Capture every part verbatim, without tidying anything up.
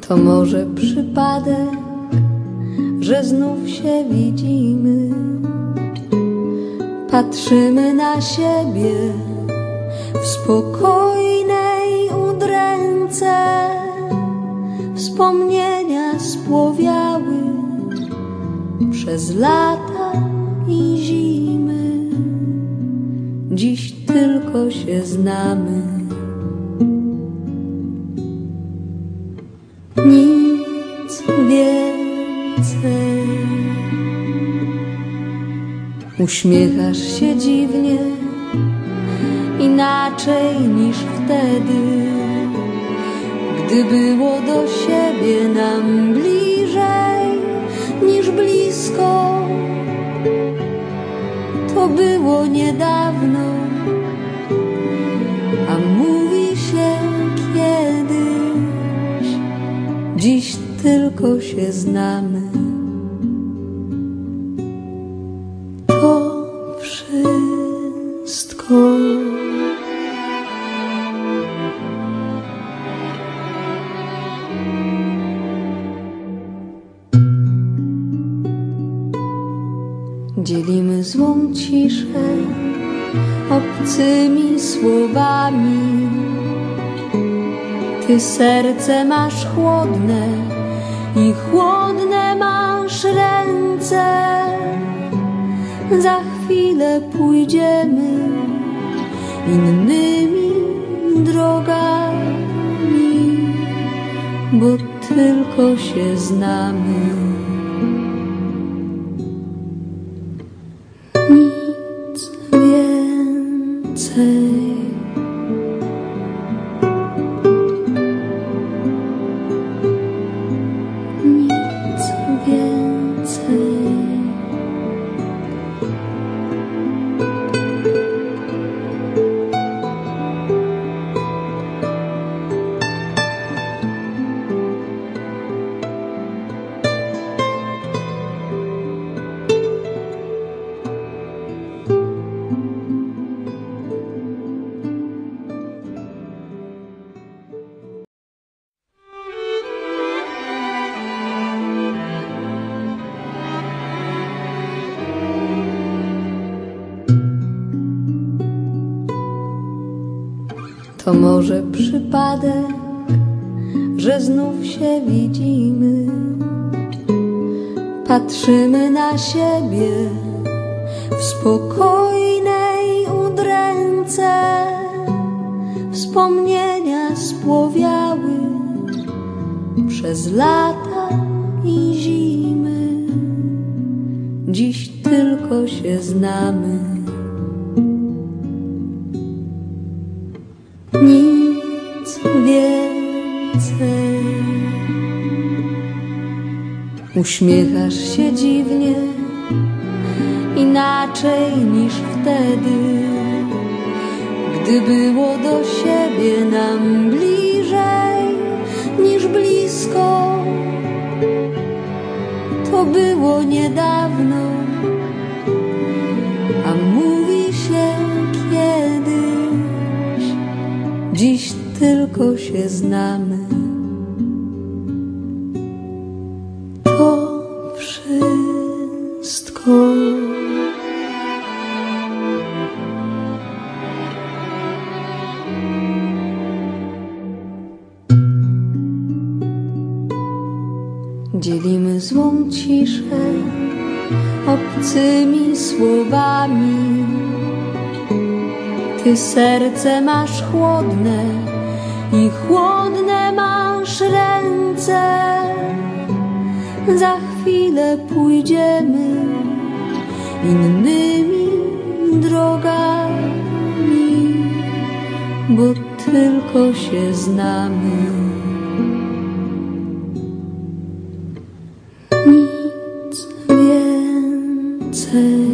To może przypadek, że znów się widzimy. Patrzymy na siebie w spokojnej udręce. Wspomnienia spłowiały przez lata i zimy. Dziś tylko się znamy. Nic więcej. Uśmiechasz się dziwnie, inaczej niż wtedy, gdy było do siebie nam bliżej niż blisko. To było niedawno, a mówi się kiedyś. Dziś tylko się znamy. To wszystko. Dzielimy złą ciszę obcymi słowami. Ty serce masz chłodne i chłodne masz ręce. Za chwilę pójdziemy innymi drogami, bo tylko się znamy. Nic więcej. Nic więcej. To może przypadek, że znów się widzimy. Patrzymy na siebie w spokojnej udręce. Wspomnienia spłowiały przez lata i zimy. Dziś tylko się znamy. Nic więcej. Uśmiechasz się dziwnie, inaczej niż wtedy, gdy było do siebie nam bliżej niż blisko. To było niedawno, a mówi się kiedyś. Dziś tylko się znamy. To wszystko. Dzielimy złą ciszę obcymi słowami. Ty serce masz chłodne i chłodne masz ręce. Za chwilę pójdziemy innymi drogami, bo tylko się znamy. Nic więcej.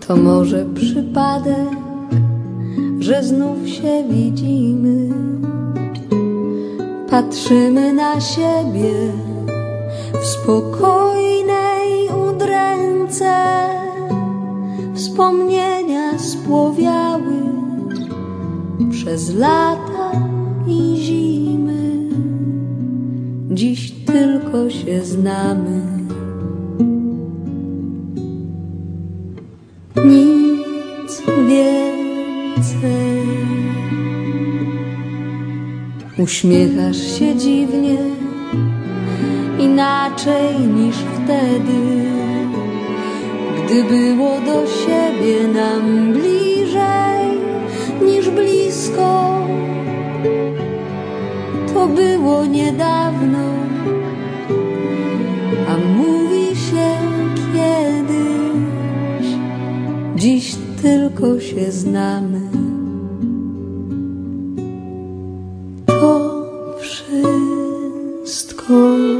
To może przypadek, że znów się widzimy. Patrzymy na siebie w spokojnej udręce. Wspomnienia spłowiały przez lata i zimy. Dziś tylko się znamy. Nic więcej. Uśmiechasz się dziwnie, inaczej niż wtedy, gdy było do siebie nam bliżej niż blisko. To było niedawno, a mówi się kiedyś. Dziś tylko się znamy. To wszystko.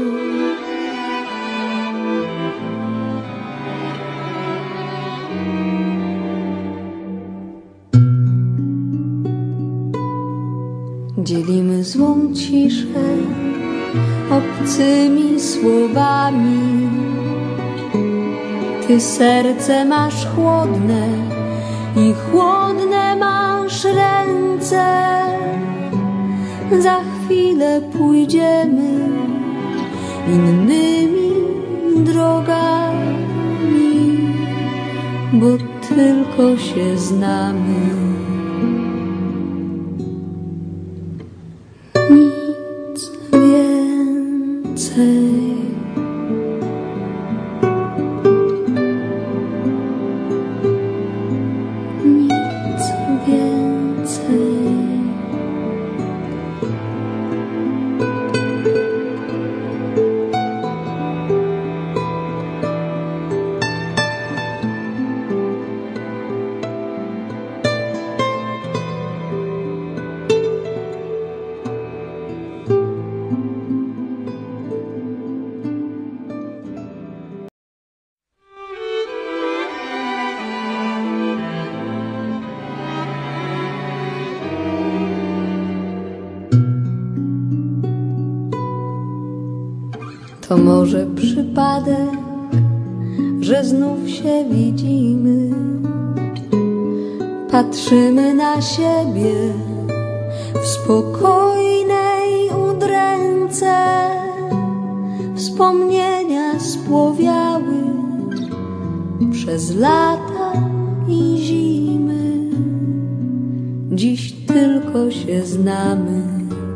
Dzielimy złą ciszę obcymi słowami. Ty serce masz chłodne i chłodne masz ręce. Za chwilę pójdziemy innymi drogami, bo tylko się znamy. Nic więcej. Nic więcej. To może przypadek, że znów się widzimy. Patrzymy na siebie w spokojnej udręce. Wspomnienia spłowiały przez lata i zimy. Dziś tylko się znamy.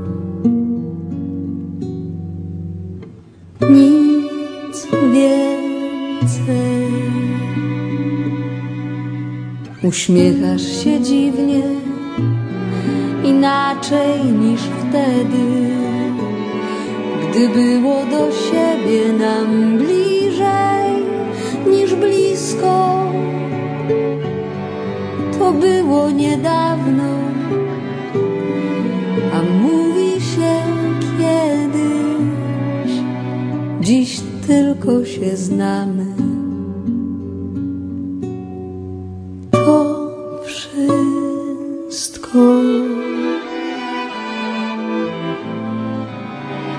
Nic więcej. Uśmiechasz się dziwnie, inaczej niż wtedy, gdy było do siebie nam bliżej niż blisko. To było niedawno, a mówi się kiedyś. Dziś tylko się znamy. To wszystko.